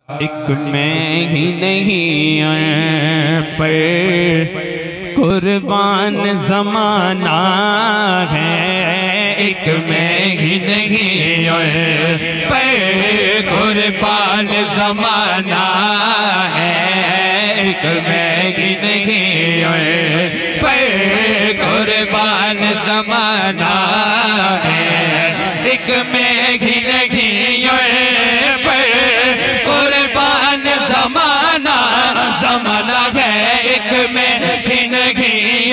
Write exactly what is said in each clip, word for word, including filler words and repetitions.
एक मैं ही नहीं पर कुर्बान ज़माना है। एक मैं ही नहीं पर कुर्बान ज़माना है। एक मैं ही नहीं पर कुर्बान ज़माना है। एक मैं ही नहीं ज़माना है। एक में ही नहीं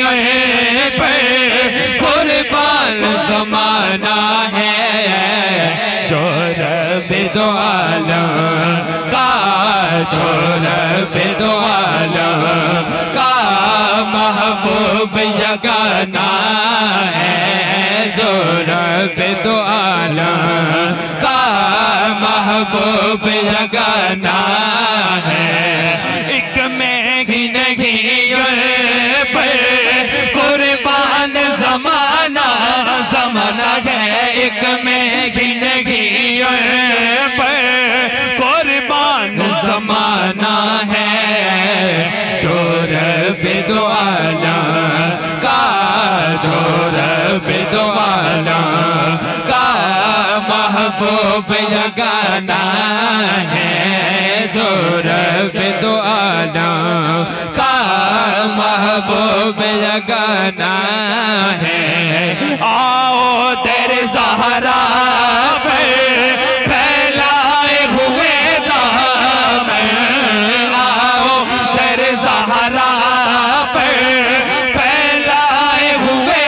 पर कुर्बान ज़माना है। जो रब दो आलम का जो रब दो आलम का महबूब यगाना है। जो रब दो आलम का महबूब यगाना है। एक मैं ही नहीं पर कुर्बान ज़माना ज़माना है। एक मैं ही नहीं पर कुर्बान ज़माना है। जो रब दो आलम का जो रब दो आलम का महबूब यगाना है। जो रब दो आलम का महबूब यगाना है। आओ तेरे ज़हरा पे फैलाए हुए दामन। आओ तेरे ज़हरा पे फैलाए हुए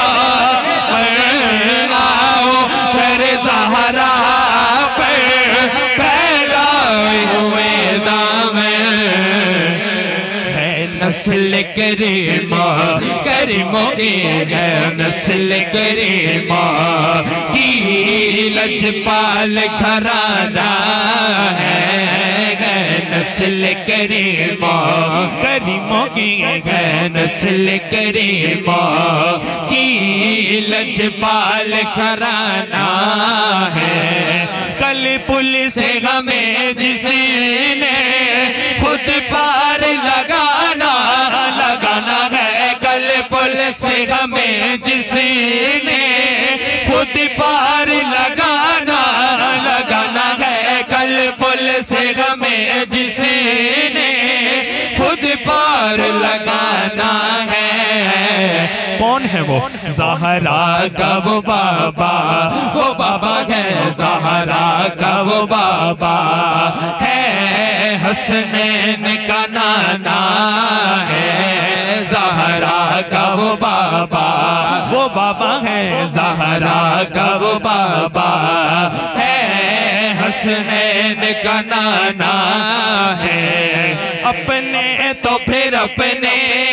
दामन। आओ तेरे ज़हरा पे फैलाए हुए दामन। है नस्ल करीमा करीमों की है। नस्ल करीमा की लजपाल घराना है। नस्ल करीमा करीमों की है। नस्ल करीमा की लजपाल घराना है। कल पुलिस हमें जिसने खुद पार लगाना लगाना है। कल पुलिस हमें जिसने खुद पार लगाना लगाना है। कल पुलिस हमें जिसने खुद पार लगाना है। कौन है वो? ज़हरा का वो बाबा वो बाबा है। ज़हरा का वो बाबा है। हसनैन का नाना है। ज़हरा का वो बाबा वो बाबा है। ज़हरा का वो बाबा है। हसनैन का नाना है। अपने तो फिर अपने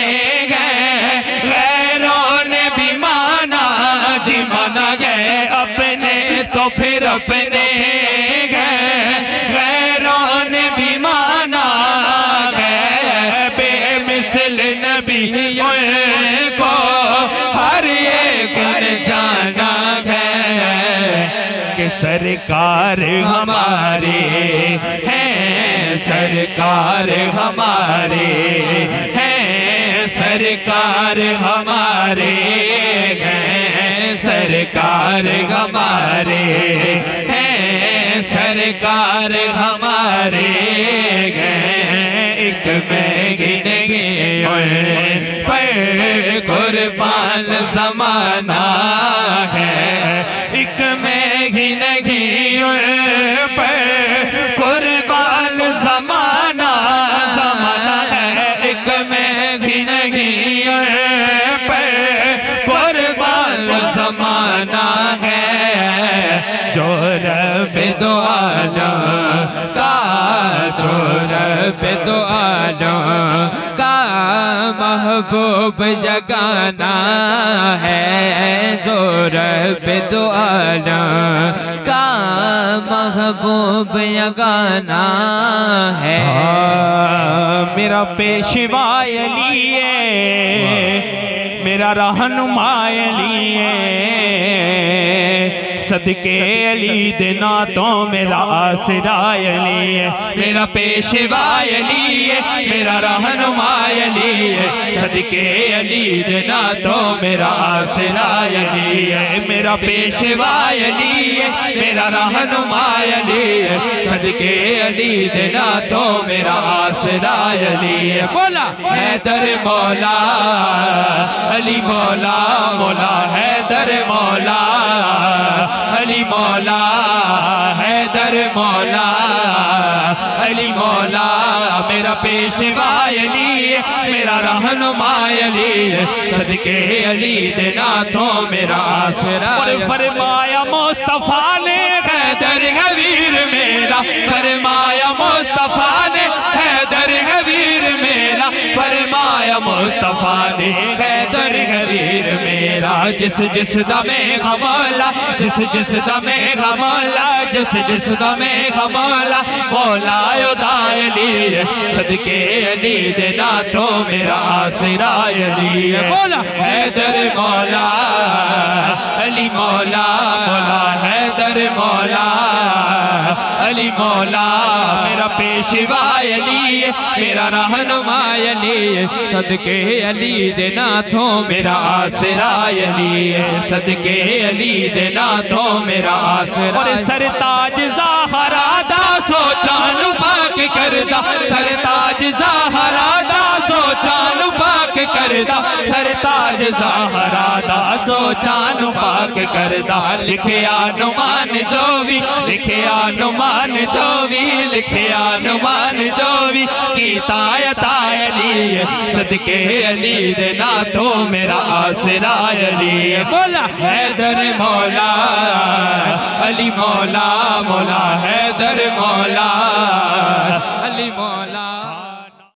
गैरों ने भी माना जी माना है। अपने तो फिर अपने गैरों ने भी माना है। बेमिसल नबी को हर एक ने जाना है कि सरकार हमारे हैं। सरकार हमारे हैं। सरकार हमारे हैं। सरकार हमारे हैं। सरकार हमारे हैं। एक मैं ही नहीं पर कुर्बान ज़माना है। एक मैं ही नहीं पर कुर्बान ज़माना ज़माना है। एक मैं ही नहीं पर कुर्बान ज़माना है। जो रब दो आलम का जो रब दो आलम का महबूब जगाना है। जो रब दो आलम का महबूब जगाना है। मेरा पेशवा अली है। मेरा रहनुमा अली है। सदके अली दे नातों मेरा आसरा अली है, मेरा पेशवा अली है, मेरा रहनुमा अली है, सदके अली दे नातों मेरा आसरा अली है, मेरा पेशवा अली है, मेरा रहनुमा अली है, सदके अली दे नातों मेरा आसरा अली है। बोला हैदर मौला अली मौला, मौला हैदर मौला अली मौला, हैदर मौला अली मौला, मेरा पेशवा अली, मेरा रहनुमा अली, सदके अली दे नातों मेरा आसरा। और फरमाया मुस्तफा ने हैदर है वीर मेरा, फरमाया मुस्तफा ने हैदर है वीर मेरा, फरमाया मुस्तफा ने हैदर है वीर मेरा। जिस जिस दमे मौला, जिस जिस दमे मौला, जिस जिस दमे मौला, मौला अली सदके अली दे नातों मेरा आसरा अली है। बोला हैदर मौला अली मौला, मौला हैदर मौला अली मौला, मेरा पेशवा अली, मेरा रहनुमा अली, सदके अली दे नातों मेरा आसरा अली है, सदके अली दे नातों मेरा आसरा। और सरताज ज़ाहरा दा सोचान पाक करदा, सरताज ज़ाहरा दा सोचान पाक करदा, सरताज ज़ाहरा दा सोचान पाक करदा। लिखे अनुमान जो भी, लिखे अनुमान जो भी, लिखे अनुमान जो भी, कीता अता अली सदके अली दे नातों मेरा आसरा अली है। बोला हैदर मौला अली मौला, मौला हैदर मौला अली मौला।